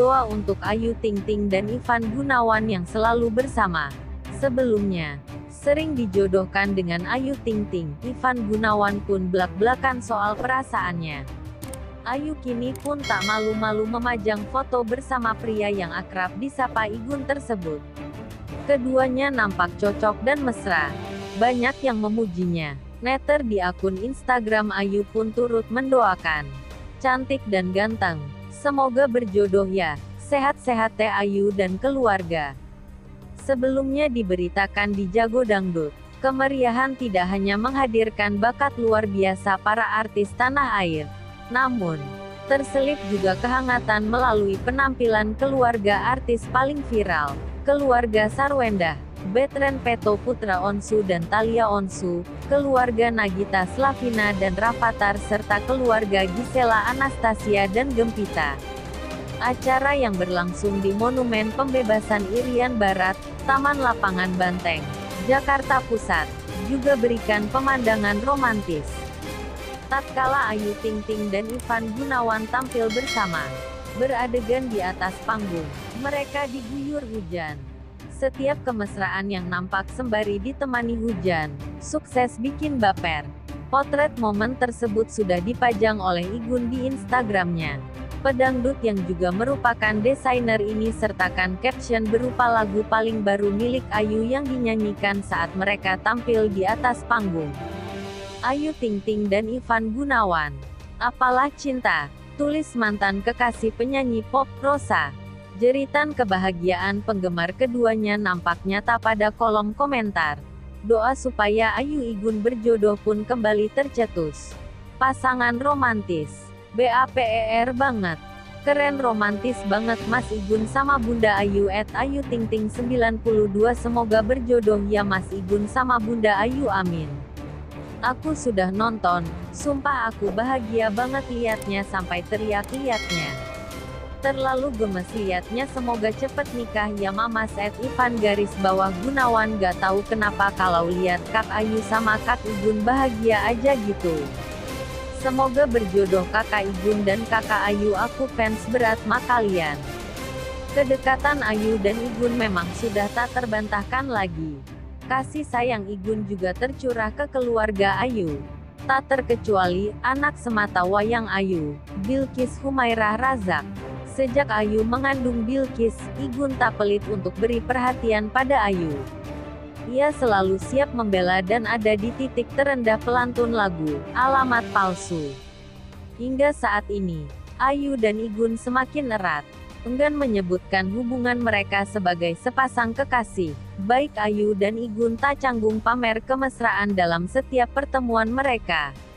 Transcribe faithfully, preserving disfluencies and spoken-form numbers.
Doa untuk Ayu Ting Ting dan Ivan Gunawan yang selalu bersama. Sebelumnya, sering dijodohkan dengan Ayu Ting Ting, Ivan Gunawan pun blak-blakan soal perasaannya. Ayu kini pun tak malu-malu memajang foto bersama pria yang akrab disapa Igun tersebut. Keduanya nampak cocok dan mesra. Banyak yang memujinya. Netter di akun Instagram Ayu pun turut mendoakan. Cantik dan ganteng. Semoga berjodoh ya. Sehat-sehat teh Ayu dan keluarga. Sebelumnya diberitakan di Jago Dangdut, kemeriahan tidak hanya menghadirkan bakat luar biasa para artis tanah air, namun terselip juga kehangatan melalui penampilan keluarga artis paling viral, keluarga Sarwendah, Betren Peto Putra Onsu dan Thalia Onsu, keluarga Nagita Slavina dan Rafathar serta keluarga Gisela Anastasia dan Gempita. Acara yang berlangsung di Monumen Pembebasan Irian Barat, Taman Lapangan Banteng, Jakarta Pusat, juga berikan pemandangan romantis. Tatkala Ayu Ting Ting dan Ivan Gunawan tampil bersama, beradegan di atas panggung, mereka diguyur hujan. Setiap kemesraan yang nampak sembari ditemani hujan, sukses bikin baper. Potret momen tersebut sudah dipajang oleh Igun di Instagramnya. Pedangdut yang juga merupakan desainer ini sertakan caption berupa lagu paling baru milik Ayu yang dinyanyikan saat mereka tampil di atas panggung. Ayu Ting Ting dan Ivan Gunawan. Apalah cinta, tulis mantan kekasih penyanyi pop Rosa. Jeritan kebahagiaan penggemar keduanya nampak nyata pada kolom komentar. Doa supaya Ayu Igun berjodoh pun kembali tercetus. Pasangan romantis. B A P E R banget. Keren romantis banget Mas Igun sama Bunda Ayu at Ayu Ting Ting sembilan puluh dua semoga berjodoh ya Mas Igun sama Bunda Ayu amin. Aku sudah nonton, sumpah aku bahagia banget liatnya sampai teriak liatnya. Terlalu gemes liatnya semoga cepet nikah ya Mamas at Ivan garis bawah Gunawan gak tahu kenapa kalau lihat Kak Ayu sama Kak Igun bahagia aja gitu. Semoga berjodoh Kakak Igun dan Kakak Ayu aku fans berat ma kalian. Kedekatan Ayu dan Igun memang sudah tak terbantahkan lagi. Kasih sayang Igun juga tercurah ke keluarga Ayu. Tak terkecuali, anak semata wayang Ayu, Bilkis Humairah Razak. Sejak Ayu mengandung Bilkis, Igun tak pelit untuk beri perhatian pada Ayu. Ia selalu siap membela dan ada di titik terendah pelantun lagu, Alamat Palsu. Hingga saat ini, Ayu dan Igun semakin erat. Enggan menyebutkan hubungan mereka sebagai sepasang kekasih. Baik Ayu dan Igun tak canggung pamer kemesraan dalam setiap pertemuan mereka.